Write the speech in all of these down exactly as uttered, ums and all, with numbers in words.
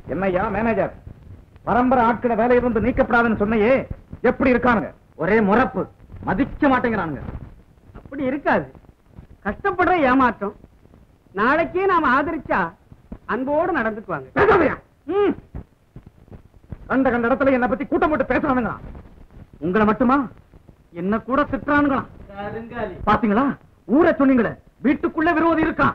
என்னையா மேனேஜர், பரம்பரை ஆட்கள வேலையிலிருந்து நீக்கப்படாதுன்னு சொன்னையே, எப்படி இருக்கானுங்க? ஒரே முறப்பு, மதிக்க மாட்டேங்கிறானுங்க. அப்படி இருக்காது, கஷ்டப்படுற ஏமாற்றம். நாளைக்கே நாம ஆதரிச்சா அன்போடு நடந்துக்குவாங்க. கண்ட கண்ட இடத்துல என்ன பத்தி கூட்டம் போட்டு பேசுறானுங்க. உங்களை மட்டுமா, என்ன கூட திட்டுறானுங்களா? பாத்தீங்களா, ஊரை சொன்னீங்களே, வீட்டுக்குள்ள விரோதி இருக்கான்.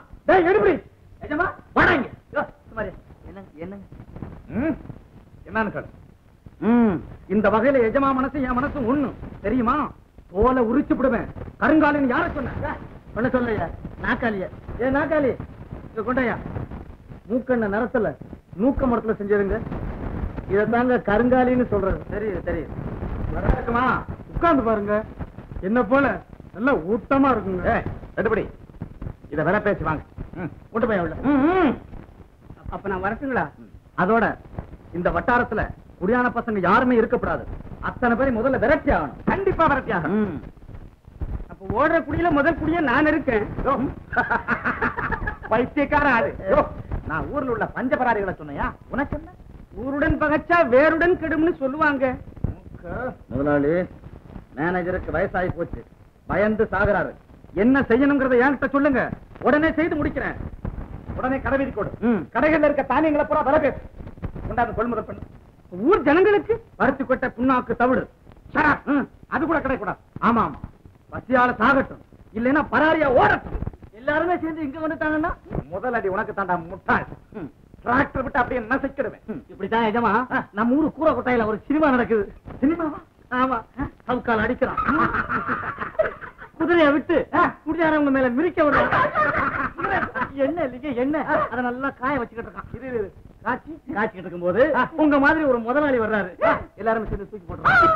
இந்த வகையில எஜமா மனசு என் மனசு ஒண்ணு தெரியுமா? தோலை உரிச்சு விடுவேன். கருங்காலின்னு யார சொன்ன? பண்ண சொல்லையா நாக்காளிய? ஏ நாக்காளி, கொண்டையா மூக்கண்ண நிறத்துல நூக்க மரத்துல செஞ்சதுங்க. இதத்தாங்க கருங்காலின்னு சொல்றது. தெரியுது தெரியுது. இருக்குமா, உட்கார்ந்து பாருங்க. என்ன போல நல்ல ஊட்டமா இருக்குங்க. எடுபடி, இத வேற பேசி வாங்க. கொண்டு போய் உள்ள. அப்ப நான் வரட்டுங்களா? அதோட இந்த வட்டாரத்துல குடியான பசங்க யாருமே இருக்கப்படாது. அத்தனை பேரை முதல்ல விரட்டி ஆகணும். கண்டிப்பா விரட்டி ஆகணும். அப்ப ஓடுற குடியில முதல் குடிய நான் இருக்கேன். பைத்தியக்கார ஆளு. நான் ஊர்ல உள்ள பஞ்சபராரிகளை சொன்னையா? உனக்கு என்ன? ஊருடன் பகச்சா வேருடன் கெடும்னு சொல்லுவாங்க. முதலாளி, மேனேஜருக்கு வயசாகி போச்சு, பயந்து சாகுறாரு. என்ன செய்யணுங்கிறத என்கிட்ட சொல்லுங்க, உடனே செய்து முடிக்கிறேன். உடனே கடை வீதி கொடு. கடைகள்ல இருக்க தானியங்களை பூரா விலை பேசு. கொண்டாந்து கொள்முதல் பண்ணு. ஊர் ஜனங்களுக்கு பருத்தி கொட்டை, புண்ணாக்கு, தவிடு அது கூட கிடை கூடாது. ஆமா ஆமா, பசியால சாகட்டும், இல்லைன்னா பராரியா ஓடட்டும். எல்லாருமே சேர்ந்து இங்க வந்துட்டாங்கன்னா முதல் அடி உனக்கு தாண்டா முட்டாள். டிராக்டர் விட்டு அப்படியே நசைக்கிடுவேன். இப்படித்தான் எஜமா, நம்ம ஊரு கூரை கொட்டாயில ஒரு சினிமா நடக்குது. சினிமாவா? ஆமா, சவுக்கால் அடிக்கிறான். குதிரையை விட்டு குடியாரவங்க மேல மிரிக்க விடுறான். என்ன இல்லைங்க, என்ன அதை நல்லா காய வச்சுக்கிட்டு இருக்கான். இது காய்ச்சி காய்ச்சிக்கிட்டு இருக்கும் போது உங்க மாதிரி ஒரு முதலாளி வர்றாரு. எல்லாரும் சேர்ந்து தூக்கி போடுறாங்க.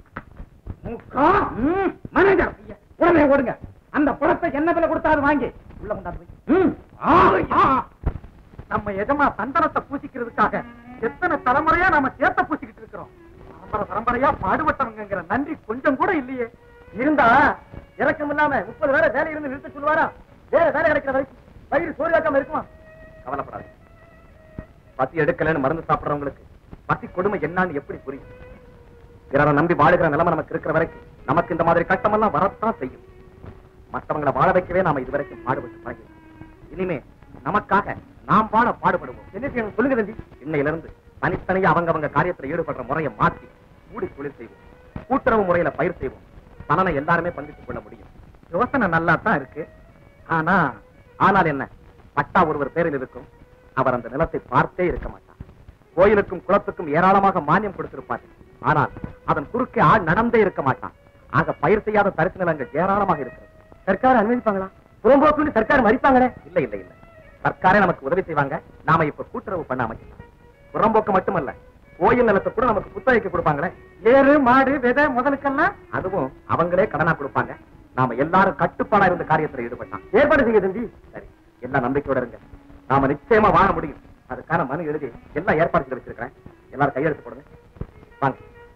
மேனேஜர், உடனே ஓடுங்க. அந்த பழத்தை என்ன விலை கொடுத்தாரு வாங்கி உள்ள கொண்டாந்து. நம்ம எஜமா சந்தனத்தை பூசிக்கிறதுக்காக எத்தனை தலைமுறையா நாம சேர்த்த பூசிக்கிட்டு இருக்கிறோம். பரம்பரை பரம்பரையா பாடுபட்டவங்கிற நன்றி கொஞ்சம் கூட இல்லையே. இருந்தா இறக்கம் இல்லாம முப்பது வேலை வேலை இருந்து நிறுத்த சொல்லுவாரா? வேற வேலை கிடைக்கிற வரைக்கும் வயிறு சோர்வாக்காம இருக்குமா? கவலைப்படாது. பசி எடுக்கலன்னு மருந்து சாப்பிடுறவங்களுக்கு பசி கொடுமை என்னன்னு எப்படி புரியும்? பிறரை நம்பி வாழுகிற நிலைமை நமக்கு இருக்கிற வரைக்கும் நமக்கு இந்த மாதிரி கஷ்டமெல்லாம் வரத்தான் செய்யும். மற்றவங்களை வாழ வைக்கவே நாம இதுவரைக்கும் பாடுபட்டு பழகிறோம். இனிமே நமக்காக நாம் வாழ பாடுபடுவோம். என்ன செய்யணும் சொல்லுங்க தம்பி. இன்னையிலிருந்து தனித்தனியா அவங்க அவங்க காரியத்தில் ஈடுபடுற முறையை மாற்றி கூடி தொழில் செய்வோம். கூட்டுறவு முறையில பயிர் செய்வோம். பலனை எல்லாருமே பங்கிட்டுக் கொள்ள முடியும். யோசனை நல்லா தான் இருக்கு. ஆனா ஆனால் என்ன, பட்டா ஒருவர் பேரில் இருக்கும், அவர் அந்த நிலத்தை பார்த்தே இருக்க மாட்டார். கோயிலுக்கும் குளத்துக்கும் ஏராளமாக மானியம் கொடுத்திருப்பார்கள். ஆனால் அதன் குறுக்கே ஆள் நடந்தே இருக்க மாட்டான். ஆக பயிர் செய்யாத தரிசு நிலங்கள் ஏராளமாக இருக்கிறது. சர்க்கார் அனுமதிப்பாங்களா? புறம்போக்குன்னு சர்க்கார் மறிப்பாங்களே? இல்ல இல்ல இல்ல, சர்க்காரே நமக்கு உதவி செய்வாங்க. நாம இப்ப கூட்டுறவு பண்ண அமைக்கலாம். புறம்போக்கு மட்டுமல்ல, கோயில் நிலத்தை கூட நமக்கு புத்தகைக்கு கொடுப்பாங்களே. ஏறு மாடு விதை முதலுக்கெல்லாம் அதுவும் அவங்களே கடனா கொடுப்பாங்க. நாம எல்லாரும் கட்டுப்பாடா இருந்த காரியத்துல ஈடுபட்டான். ஏற்பாடு செய்ய தம்பி. சரி, எல்லாம் நம்பிக்கையோட இருங்க. நாம நிச்சயமா வாழ முடியும். அதுக்கான மனு எழுதி எல்லாம் ஏற்பாடு செய்து வச்சிருக்கிறேன். எல்லாரும் கையெழுத்து போடுங்க. வாங்க.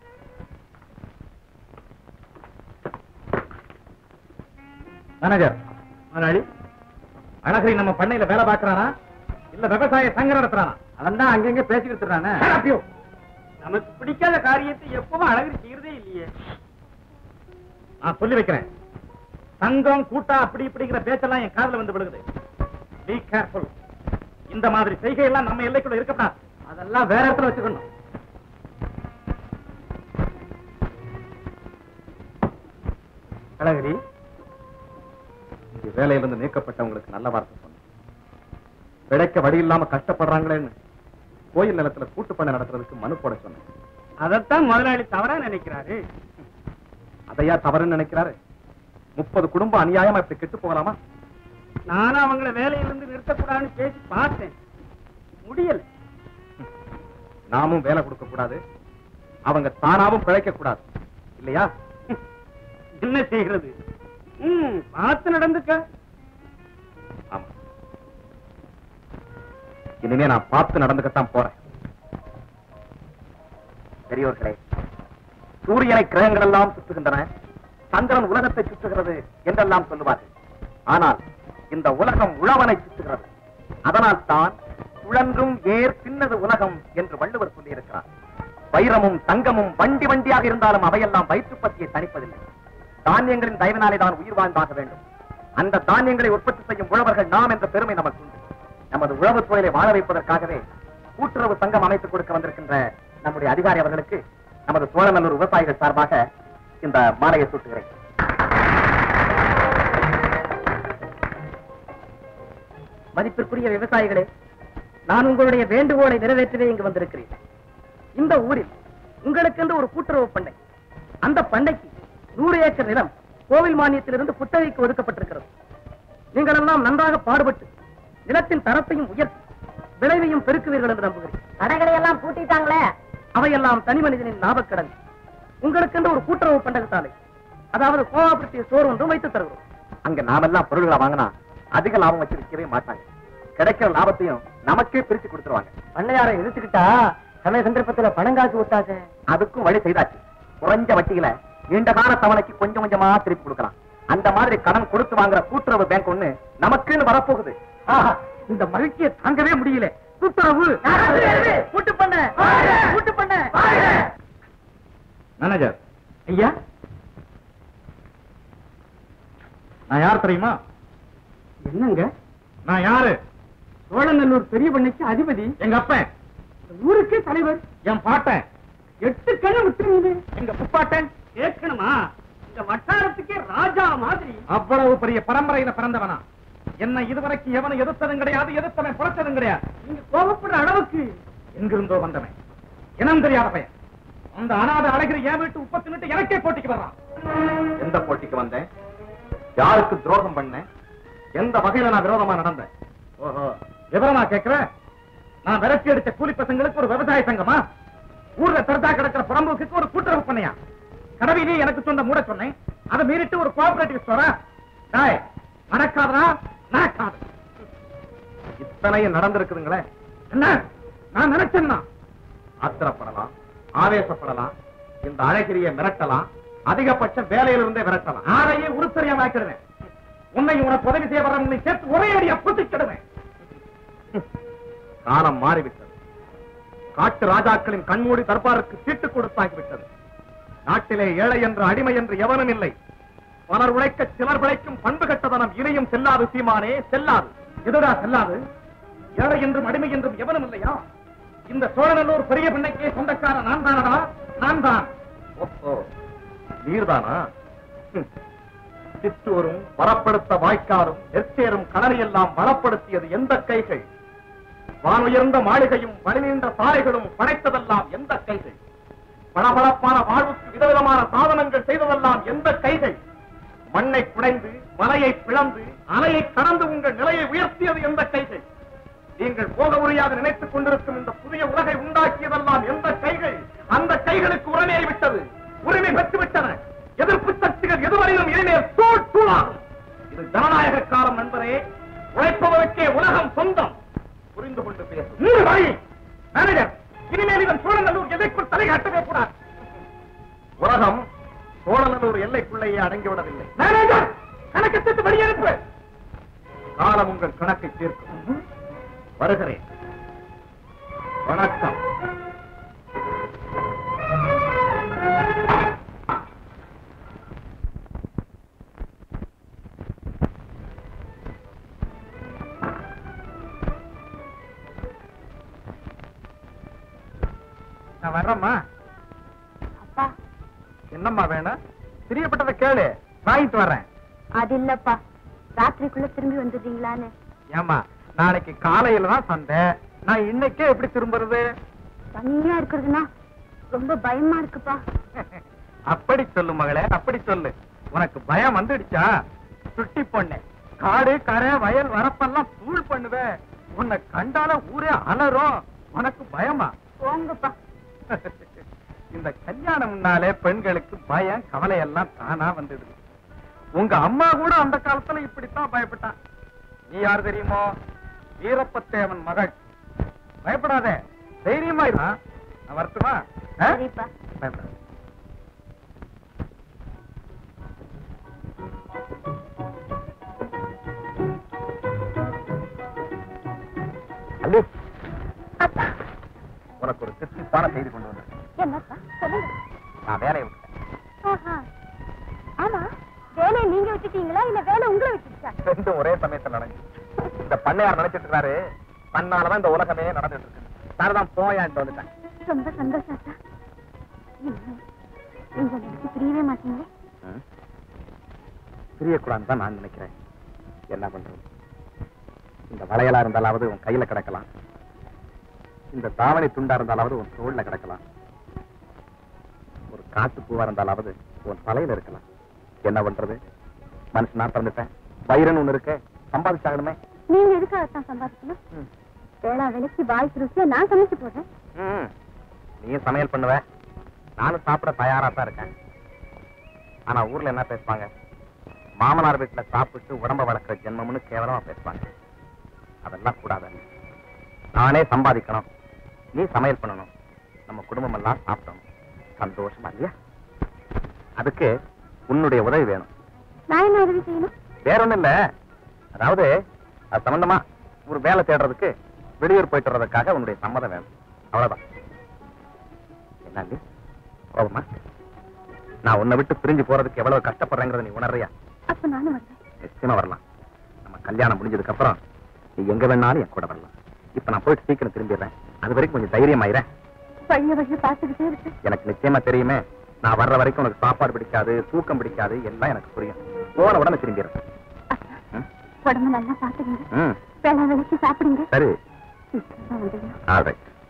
மேனேஜர், முதலாளி, அழகரி நம்ம பண்ணையில வேலை பார்க்கறானா இல்ல விவசாய சங்கம் நடத்துறானா? அவன் தான் அங்கங்க பேசிக்கிட்டு இருக்கானே. நமக்கு பிடிக்காத காரியத்தை எப்பவும் அழகு செய்யறதே இல்லையே. நான் சொல்லி வைக்கிறேன், சங்கம் கூட்டா அப்படி இப்படிங்கிற பேச்செல்லாம் என் காதுல வந்து விழுகுது. Be careful. இந்த மாதிரி செய்கையெல்லாம் நம்ம எல்லைக்குள்ள இருக்கக்கூடாது. அதெல்லாம் வேற இடத்துல வச்சுக்கணும். அழகரி, இந்த வேலையிலிருந்து நீக்கப்பட்டவங்களுக்கு நல்ல வார்த்தை சொன்ன. பிழைக்க வழி இல்லாம கஷ்டப்படுறாங்களேன்னு கோயில் நிலத்துல கூட்டு பண்ண நடத்துறதுக்கு மனு போட சொன்னேன். அதைத்தான் முதலாளி தவறா நினைக்கிறாரு. அதையா தவறுன்னு நினைக்கிறாரு? முப்பது குடும்பம் அநியாயமா இப்படி கெட்டு போகலாமா? நானும் அவங்கள வேலையிலிருந்து நிறுத்தக்கூடாதுன்னு பேசி பார்த்தேன், முடியல. நாமும் வேலை கொடுக்க கூடாது, அவங்க தானாவும் பிழைக்க கூடாது, இல்லையா? என்ன செய்கிறது? ம், பார்த்து நடந்துக்க. ஆமா, இனிமே நான் பார்த்து நடந்துக்கத்தான் போறேன். பெரியோர்களே, சூரியனை கிரகங்கள் எல்லாம் சுற்றுகின்றன, சந்திரன் உலகத்தை சுற்றுகிறது என்றெல்லாம் சொல்லுவார்கள். ஆனால் இந்த உலகம் உழவனை சுற்றுகிறது. அதனால் தான் சுழன்றும் ஏர் சின்னது உலகம் என்று வள்ளுவர் சொல்லியிருக்கிறார். வைரமும் தங்கமும் வண்டி வண்டியாக இருந்தாலும் அவையெல்லாம் வயிற்று பத்தியை தணிப்பதில்லை. தானியங்களின் தயவினாலே தான் உயிர் வாழ்ந்தாக வேண்டும். அந்த தானியங்களை உற்பத்தி செய்யும் உழவர்கள் நாம் என்ற பெருமை நமக்கு உண்டு. நமது உழவு தொழிலை வாழ வைப்பதற்காகவே கூட்டுறவு சங்கம் அமைத்துக் கொடுக்க வந்திருக்கின்ற நம்முடைய அதிகாரி அவர்களுக்கு நமது சோழநல்லூர் விவசாயிகள் சார்பாக இந்த மாலையை சூட்டுகிறேன். மதிப்பிற்குரிய விவசாயிகளே, நான் உங்களுடைய வேண்டுகோளை நிறைவேற்றவே இங்கு வந்திருக்கிறேன். இந்த ஊரில் உங்களுக்கென்று ஒரு கூட்டுறவு பண்ணை, அந்த பண்ணைக்கு நூறு ஏக்கர் நிலம் கோவில் மானியத்திலிருந்து குத்தகைக்கு ஒதுக்கப்பட்டிருக்கிறது. நீங்கள் எல்லாம் நன்றாக பாடுபட்டு நிலத்தின் தரத்தையும் உயர்த்தி விளைவையும் பெருக்குவீர்கள் என்று நம்புகிறேன். கடைகளை எல்லாம் பூட்டிட்டாங்களே, அவையெல்லாம் தனி மனிதனின் லாபக்கடன். உங்களுக்கென்று ஒரு கூட்டுறவு பண்டக சாலை, அதாவது கோஆபரேட்டிவ் ஸ்டோர் ஒன்றும் வைத்து தருகிறோம். அங்க நாமெல்லாம் பொருள்களை வாங்கினா அதிக லாபம் வச்சு விற்கவே மாட்டாங்க. கிடைக்கிற லாபத்தையும் நமக்கே பிரிச்சு கொடுத்துருவாங்க. பண்ணையாரை எதிர்த்துக்கிட்டா சமய சந்தர்ப்பத்துல பணம் காசு விட்டாங்க. அதுக்கும் வழி செய்தாச்சு. குறைஞ்ச வட்டியில நீண்ட கால தவணைக்கு கொஞ்சம் கொஞ்சமா திருப்பி கொடுக்கலாம். அந்த மாதிரி கடன் கொடுத்து வாங்குற கூட்டுறவு பேங்க் ஒண்ணு நமக்குன்னு வரப்போகுது. இந்த மகிழ்ச்சியை தாங்கவே முடியல. கூட்டுறவு கூட்டு பண்ண கூட்டு பண்ண மேனேஜர் ஐயா, நான் யார் தெரியுமா? என்னங்க? நான் யாரு? சோழநல்லூர் பெரிய பண்ணைக்கு அதிபதி. எங்க அப்பன். ஊருக்கே தலைவர். என் பாட்டன். எட்டு கண்ணு விட்டுருங்க. எங்க புப்பாட்டன். கேட்கணுமா? இந்த வட்டாரத்துக்கே ராஜா மாதிரி. அவ்வளவு பெரிய பரம்பரையில பிறந்தவனா? என்ன இதுவரைக்கும் எவனை எதிர்த்ததும் கிடையாது, எதிர்த்தவன் புறத்ததும் கிடையாது. நீங்க கோபப்படுற அளவுக்கு எங்கிருந்தோ வந்தவன், இனம் தெரியாத பையன். அந்த அனாதை அழகிரி என் வீட்டு உப்பத்து நின்று எனக்கே போட்டிக்கு வர்றான். எந்த போட்டிக்கு வந்தேன்? யாருக்கு துரோகம் பண்ணேன்? எந்த வகையில நான் விரோதமா நடந்தேன்? ஓஹோ, விவரமா கேட்கிறேன். நான் விரட்டி அடிச்ச கூலி பசங்களுக்கு ஒரு விவசாய சங்கமா? ஊர்ல தர்தா கிடக்கிற புறம்போக்கு ஒரு கூட்டுறவு பண்ணையா? கடவையிலே எனக்கு சொந்த மூட சொன்னேன், அதை மீறிட்டு ஒரு கோஆபரேட்டிவ் ஸ்டோரா? டாய், நடக்காதா? நடக்காது. இத்தனையும் நடந்திருக்குதுங்களே. என்ன நான் நினைச்சேன்னா ஆத்திரப்படலாம், ஆவேசப்படலாம், இந்த அழகிரியை மிரட்டலாம், அதிகபட்சம் வேலையிலிருந்தே விரட்டலாம். ஆரையே உருத்தரியா வாக்கிடுவேன். உன்னை உனக்கு உதவி செய்ய வர உன்னை சேர்த்து ஒரே அடியா புத்திக்கிடுவேன். காலம் மாறிவிட்டது. காட்டு ராஜாக்களின் கண்மூடி தர்பாருக்கு சீட்டு கொடுத்தாகிவிட்டது. நாட்டிலே ஏழை என்று அடிமை என்று எவனும் இல்லை. பலர் உழைக்க சிலர் பிழைக்கும் பண்பு கட்டதனம் இணையும் செல்லாது. சீமானே, செல்லாது. எதுடா செல்லாது? ஏழை என்றும் அடிமை என்றும் எவனும் இல்லையா? இந்த சோழநல்லூர் பெரிய பண்ணைக்கே சொந்தக்கார நான் தானடா, நான் தான். ஓஹோ, நீர்தானா? சிற்றூரும் வரப்படுத்த வாய்க்காரும் நெற்சேரும் கடலையெல்லாம் வளப்படுத்தியது எந்த கைகள்? வானுயர்ந்த மாளிகையும் வழிநீண்ட சாலைகளும் படைத்ததெல்லாம் எந்த கைகள்? பளபளப்பான வாழ்வுக்கு விதவிதமான சாதனங்கள் செய்ததெல்லாம் எந்த கைகள்? மண்ணை குடைந்து மலையை பிளந்து அலையை கடந்து உங்கள் நிலையை உயர்த்தியது எந்த கைகள்? நீங்கள் போக முடியாது நினைத்துக் கொண்டிருக்கும் இந்த புதிய உலகை உண்டாக்கியதெல்லாம் எந்த கைகள்? அந்த கைகளுக்கு உரிமையை விட்டது, உரிமை பெற்று விட்டன. எதிர்ப்பு சக்திகள் எதுவரையிலும் இனிமேல் தூள் தூளாகும். இது ஜனநாயக காலம் நண்பரே. உழைப்பவருக்கே உலகம் சொந்தம். புரிந்து கொண்டு பேசும் மேனேஜர், இனிமேல் இவன் சோழநல்லூர் எல்லைக்குள் தலை காட்டவே கூடாது. உலகம் சோழநல்லூர் எல்லைக்குள்ளேயே அடங்கிவிடவில்லை. மேனேஜர், கணக்கெடுத்து வெளியனுப்பு. காலம் உங்கள் கணக்கை தீர்க்கும். வருகிறேன். வணக்கம். நான் வர்றேம்மா. அப்பா, என்னம்மா வேணும்? பிரியப்பட்டதை கேளு, வாங்கிட்டு வர்றேன். அது இல்லப்பா, ராத்திரிக்குள்ள திரும்பி வந்துடுறீங்களான்னு. ஏமா, நாளைக்கு காலையில தான் சண்டை, நான் இன்னைக்கே எப்படி திரும்புறது? தனியா இருக்கிறதுனா ரொம்ப பயமா இருக்குப்பா. அப்படி சொல்லு மகளே, அப்படி சொல்லு. உனக்கு பயம் வந்துடுச்சா? சுட்டி பொண்ணு, காடு கரை வயல் வரப்பெல்லாம் தூள் பண்ணுவே. உன்னை கண்டால ஊரே அலறும். உனக்கு பயமா? போங்கப்பா. இந்த கல்யாணம் முன்னாலே பெண்களுக்கு பயம் கவலை எல்லாம் தானா வந்துடுது. உங்க அம்மா கூட அந்த காலத்துல இப்படித்தான் பயப்பட்டான். நீ யார் தெரியுமோ? வீரப்பத்தேவன் மகள். பயப்படாத, தைரியமா இரு. நான் வரட்டுமா? சரிப்பா. பயப்படாத. அல்லு, உனக்கு ஒரு திருப்திப்பான செய்தி கொண்டு வந்தேன். என்னப்பா சொல்லுங்க. நான் வேலையை விட்டேன். ஆமா, வேலையை நீங்க விட்டுட்டீங்களா இல்ல வேலை உங்களை விட்டுச்சா? ரெண்டும் ஒரே சமயத்தில் நடந்து. இந்த பண்ணையார் நினைச்சிட்டு இருக்காரு தன்னாலதான் இந்த உலகமே நடந்துட்டு இருக்கு. சாரதான் போயான்ட்டு வந்துட்டேன். ரொம்ப சந்தோஷம் சார். நீங்க எனக்கு பிரியவே மாட்டீங்களே? பிரியக்கூடாதுன்னு தான் நான் நினைக்கிறேன். என்ன பண்றது? இந்த வளையலா இருந்தாலாவது உன் கையில கிடக்கலாம், இந்த தாவணி துண்டா இருந்தாலாவது உன் தோல்ல கிடக்கலாம், ஒரு காட்டு பூவா இருந்தாலாவது உன் தலையில இருக்கலாம். என்ன பண்றது? மனுஷனா பிறந்துட்டேன், வயிறுன்னு ஒண்ணு இருக்கு, சம்பாதிச்சாகணுமே. நீங்க எதுக்காகத்தான் சம்பாதிக்கணும்? வேளா வேலைக்கு பாய்க்கு ருசியா நான் சமைச்சு போடுறேன். நீயும் சமையல் பண்ணுவ, நானும் சாப்பிட தயாரா தான் இருக்கேன். ஆனா ஊர்ல என்ன பேசுவாங்க? மாமனார் வீட்டுல சாப்பிட்டு உடம்ப வளர்க்கிற ஜென்மம்னு கேவலமா பேசுவாங்க. அதெல்லாம் கூடாது. நானே சம்பாதிக்கணும், நீ சமையல் பண்ணணும், நம்ம குடும்பம் எல்லாம் சாப்பிடணும். சந்தோஷமா இல்லையா? அதுக்கு உன்னுடைய உதவி வேணும். நான் என்ன உதவி செய்யணும்? வேற ஒண்ணும் இல்ல, அதாவது அது சம்பந்தமா ஒரு வேலை தேடுறதுக்கு வெளியூர் போயிட்டு வர்றதுக்காக உன்னுடைய சம்மதம் வேணும். அவ்வளவுதான். என்ன கோபமா? நான் உன்னை விட்டு பிரிஞ்சு போறதுக்கு எவ்வளவு கஷ்டப்படுறேங்கிறத நீ உணர்றியா? அப்ப நானும் வரேன். நிச்சயமா வரலாம். நம்ம கல்யாணம் முடிஞ்சதுக்கு அப்புறம் நீ எங்க வேணாலும் என் கூட வரலாம். இப்ப நான் போயிட்டு சீக்கிரம் திரும்பிடுறேன். அது வரைக்கும் கொஞ்சம் தைரியமாயிரேன். வழிய வழிய பார்த்துக்கிட்டே இருக்கு. எனக்கு நிச்சயமா தெரியுமே, நான் வர்ற வரைக்கும் உனக்கு சாப்பாடு பிடிக்காது, தூக்கம் பிடிக்காது, எல்லாம் எனக்கு புரியும். போன உடனே திரும்பிடுறேன். உடம்பு நல்லா பாத்துக்கங்க, வேலை வேலைக்கு சாப்பிடுங்க. சரி. வந்துடுங்க.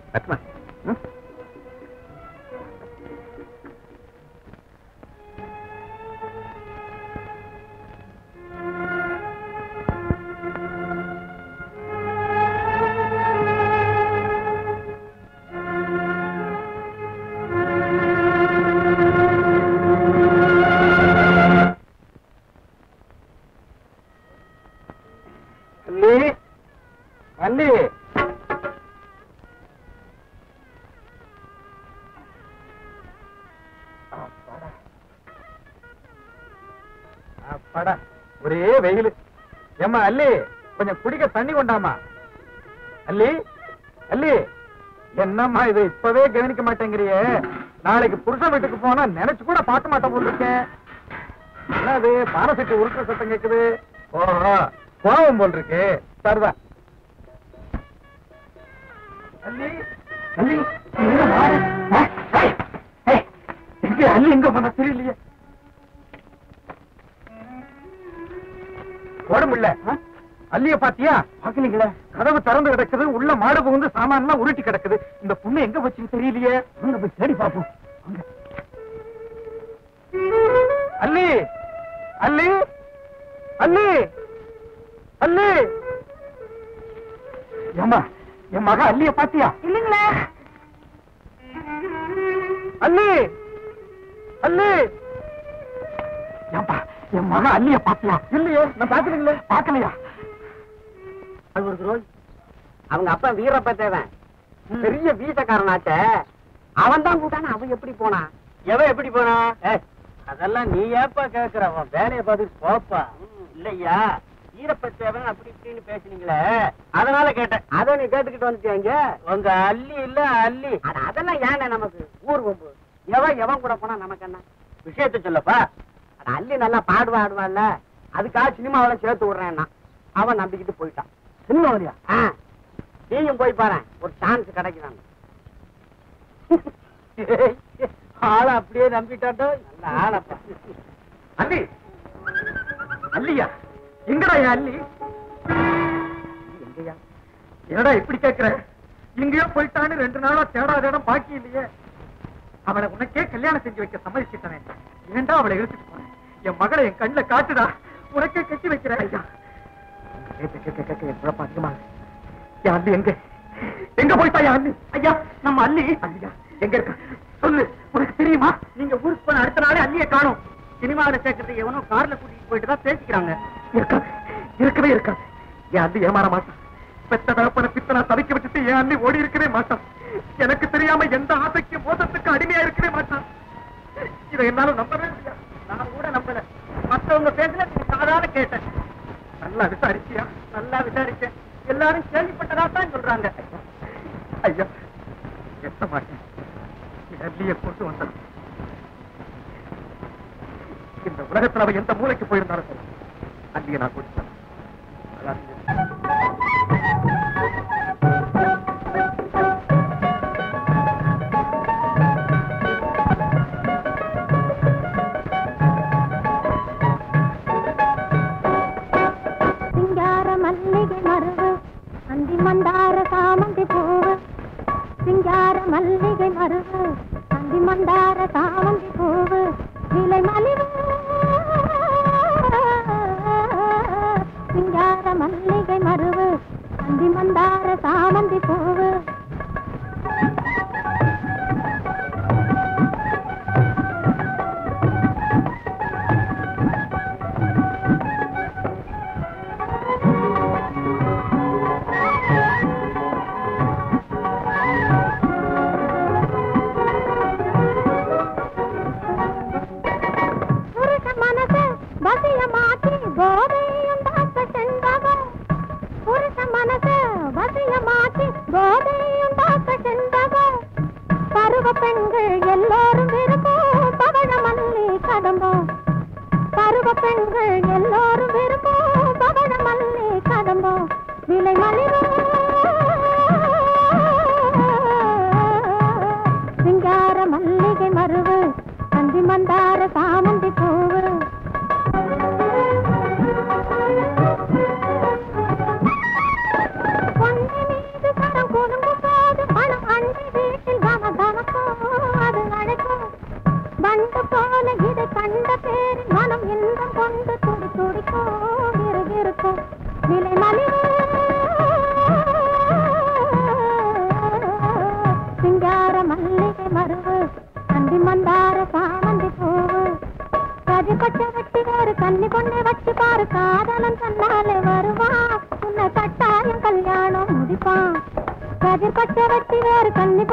அல்லி, ஒரே வெயில். ஏம்மா அல்லி, கொஞ்சம் குடிக்க தண்ணி கொண்டாமா. அல்லி, அல்லி, என்னம்மா இது இப்பவே கவனிக்க மாட்டேங்கிறியே? நாளைக்கு புருஷன் வீட்டுக்கு போனா நினைச்சு கூட பார்க்க மாட்டேன் போட்டிருக்கேன். என்னது பாரசெட்டு உருட்டுற சத்தம் கேக்குது? ஓஹோ, கோவம் போல் இருக்கு. சரிதான். அல்லி, அல்லி, எங்க அல்லி எங்க போனா தெரியலையே. உடம்பு இல்ல. அல்லிய பாத்தியா? பாக்கலீங்களே. கதவு திறந்து கிடக்குது, உள்ள மாடு புகுந்து சாமான் உருட்டி கிடக்குது. இந்த பொண்ணு எங்க வச்சுன்னு தெரியலையே. அங்க போய் தேடி பாப்போம். அல்லி, அல்லி, அல்லி, அல்லி. ஏம்மா, என் மக அல்லிய பாத்தியா? இல்லீங்களே. அல்லி, அல்லி. ஏம்பா, என் மக அல்லிய பாத்தியா? இல்லையே. நான் பாக்கலீங்களே. பாக்கலையா? அது ஒரு ரோல். அவங்க அப்பா வீரப்பத்தேவன் பெரிய வீசக்காரனாச்ச. அவன் தான் கூட்டான. அவன் எப்படி போனா? எவன் எப்படி போனா? அதெல்லாம் நீ ஏப்பா கேக்குற? அவன் வேலையை பார்த்துட்டு போப்பா. இல்லையா, வீரப்பத்தேவன் அப்படி இப்படின்னு பேசுனீங்களே, அதனால கேட்டேன். அதை நீ கேட்டுக்கிட்டு வந்துட்டீங்க. உங்க அல்லி இல்ல அல்லி. அதெல்லாம் ஏன் நமக்கு ஊர் கொம்பு. எவன் எவன் கூட போனா நமக்கு என்ன? விஷயத்த சொல்லப்பா. அல்லி நல்லா பாடுவா ஆடுவான்ல, அதுக்காக சினிமாவில சேர்த்து விடுறேன்னா அவன் நம்பிக்கிட்டு போயிட்டான். சினிமாவிலையா? நீயும் போய் பாரு, ஒரு சான்ஸ் கிடைக்கிறாங்க. ஆள அப்படியே நம்பிட்டாட்டோ. நல்ல ஆளப்பா. அல்லி, அல்லியா? எங்கடா அல்லி? எங்கயா? என்னடா இப்படி கேக்குற? எங்கயோ போயிட்டான்னு ரெண்டு நாளா தேடாத இடம் பாக்கி இல்லையே. அவளை உனக்கே கல்யாணம் செஞ்சு வைக்க சம்மதிச்சிட்டனே, ஏண்டா அவளை இழுத்துட்டு போனேன்? என் மகளை என் கண்ணுல காட்டுடா, உனக்கே கட்டி வைக்கிறேன். ஐயா, கேட்க கேட்க கேட்க என் குழப்பம் அதிகமா. என் அல்லி எங்க எங்க போயிட்டா? என் அல்லி. ஐயா, நம்ம அல்லி அல்லியா எங்க இருக்கா சொல்லு. உனக்கு தெரியுமா? நீங்க ஊருக்கு போன அடுத்த நாளே அல்லியை காணும். சினிமாவில சேர்க்கறது எவனோ கார்ல கூட்டிட்டு போயிட்டு தான் பேசிக்கிறாங்க. இருக்காது, இருக்கவே இருக்காது. என் அல்லி ஏமாற மாட்டான். பெத்த தகப்பன பித்தனா தவிக்க விட்டுட்டு என் அல்லி ஓடி இருக்கவே மாட்டான். எனக்கு தெரியாம எந்த ஆசைக்கு மோசத்துக்கு அடிமையா இருக்கவே மாட்டான். இதை என்னாலும் நம்பவே முடியாது. நான் கூட நம்பல. மற்றவங்க பேசல, நீ சாதாரண கேட்டேன். நல்லா விசாரிச்சியா? நல்லா விசாரிச்சேன். எல்லாரும் கேள்விப்பட்டதா தான் சொல்றாங்க. ஐயா, எத்த மாட்டேன். அள்ளிய கொண்டு வந்தான். இந்த உலகத்தில் அவ எந்த மூளைக்கு போயிருந்தாலும் சரி, அள்ளிய நான் கொடுத்தேன். சிங்கார மல்லிகை மருவு அந்தி மந்தார சாமந்தி பூவு, சிங்கார மல்லிகை மருவு அந்தி மந்தார சாமந்தி பூவு, விலை மலிவு சிங்கார மல்லிகை மருவு அந்தி மந்தார சாமந்தி பூவு.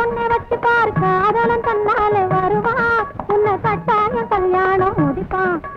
கல்யாணம் முடிப்பான்.